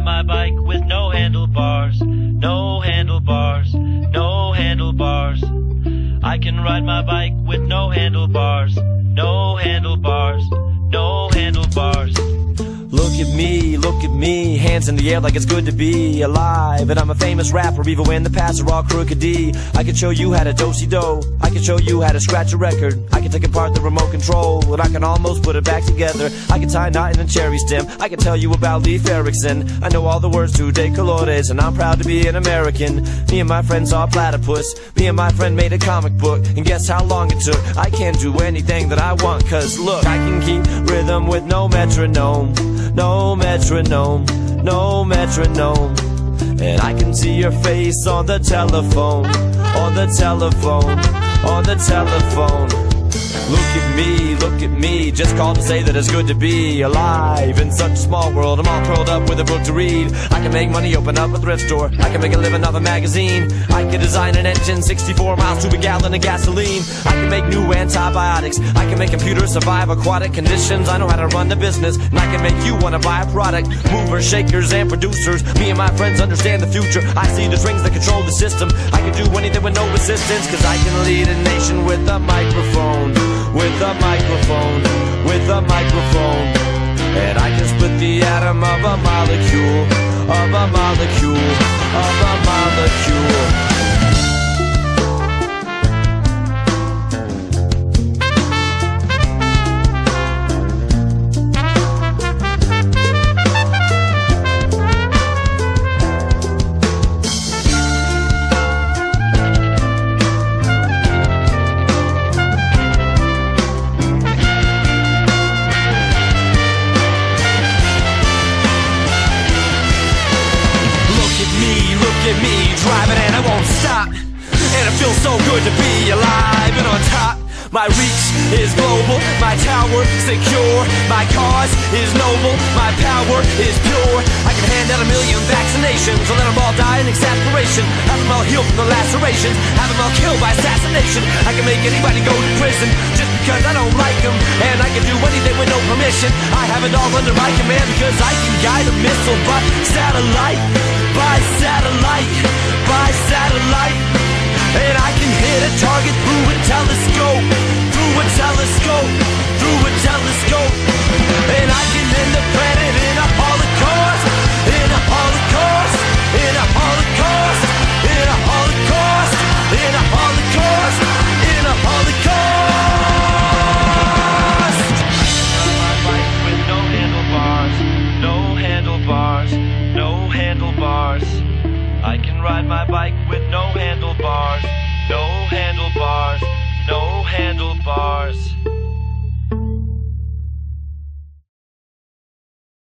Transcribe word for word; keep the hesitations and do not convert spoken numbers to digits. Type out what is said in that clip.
ride my bike with no handlebars, no handlebars, no handlebars. I can ride my bike with no handlebars, no handlebars, no handlebars. Look at me, look at me, hands in the air like it's good to be alive. And I'm a famous rapper, even when the paths are all crooked D. I can show you how to do-si-do, I can show you how to scratch a record. I can take apart the remote control, and I can almost put it back together. I can tie a knot in a cherry stem, I can tell you about Leif Erikson. I know all the words to De Colores, and I'm proud to be an American. Me and my friends saw a platypus, me and my friend made a comic book. And guess how long it took? I can do anything that I want, cause look, I can keep rhythm with no metronome. No metronome, no metronome. And I can see your face on the telephone, on the telephone, on the telephone. Look at me, look at me, just called to say that it's good to be alive in such a small world. I'm all curled up with a book to read. I can make money, open up a thrift store. I can make a living off a magazine. I can design an engine, sixty-four miles to a gallon of gasoline. I can make new antibiotics. I can make computers survive aquatic conditions. I know how to run the business, and I can make you want to buy a product. Movers, shakers, and producers. Me and my friends understand the future. I see the strings that control the system. I can do anything with no resistance, cause I can lead a nation with a microphone. With a microphone, with a microphone. And I can split the atom of a molecule, of a molecule, of a molecule. Look at me, driving and I won't stop. And it feels so good to be alive and on top. My reach is global, my tower secure. My cause is noble, my power is pure. I can hand out a million vaccinations and let them all die in exasperation. Have them all heal from the lacerations, have them all killed by assassination. I can make anybody go to prison just because I don't like them. And I can do anything with no permission. I have it all under my command because I can guide a missile by satellite. By satellite, by satellite. And I can hit a target through a telescope, through a telescope, through a telescope. And I can end the planet in a holocaust, in a holocaust, in a holocaust, in a holocaust, in a holocaust, in a holocaust. My bike with no handlebars, no handlebars, no handlebars. I can ride my bike with no handlebars, no handlebars, no handlebars.